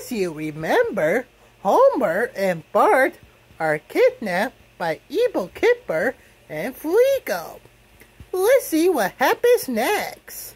As you remember, Homer and Bart are kidnapped by evil Kipper and Fleagle. Let's see what happens next.